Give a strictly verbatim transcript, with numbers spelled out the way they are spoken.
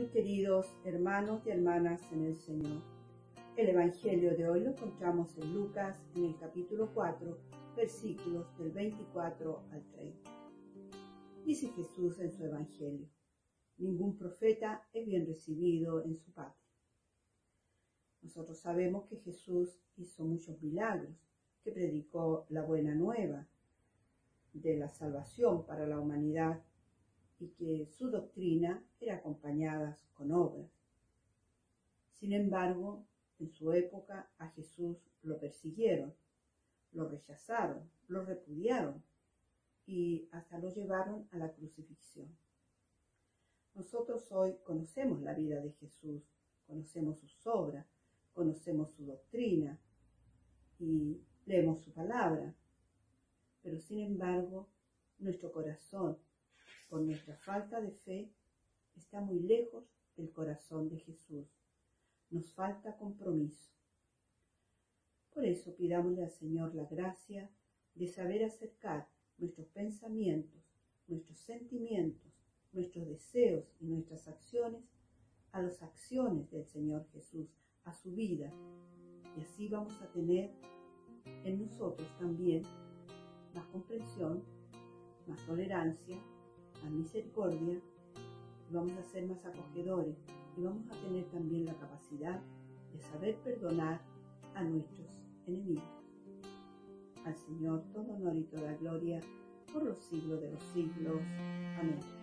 queridos hermanos y hermanas en el Señor. El Evangelio de hoy lo encontramos en Lucas, en el capítulo cuatro, versículos del veinticuatro al treinta. Dice Jesús en su Evangelio: ningún profeta es bien recibido en su patria. Nosotros sabemos que Jesús hizo muchos milagros, que predicó la buena nueva de la salvación para la humanidad y que su doctrina era acompañada con obras. Sin embargo, en su época a Jesús lo persiguieron, lo rechazaron, lo repudiaron y hasta lo llevaron a la crucifixión. Nosotros hoy conocemos la vida de Jesús, conocemos sus obras, conocemos su doctrina y leemos su palabra, pero sin embargo nuestro corazón, por nuestra falta de fe, está muy lejos del corazón de Jesús. Nos falta compromiso. Por eso pidámosle al Señor la gracia de saber acercar nuestros pensamientos, nuestros sentimientos, nuestros deseos y nuestras acciones a las acciones del Señor Jesús, a su vida. Y así vamos a tener en nosotros también más comprensión, más tolerancia, más misericordia, y vamos a ser más acogedores y vamos a tener también la capacidad de saber perdonar a nuestros enemigos. Al Señor todo honor y toda gloria por los siglos de los siglos. Amén.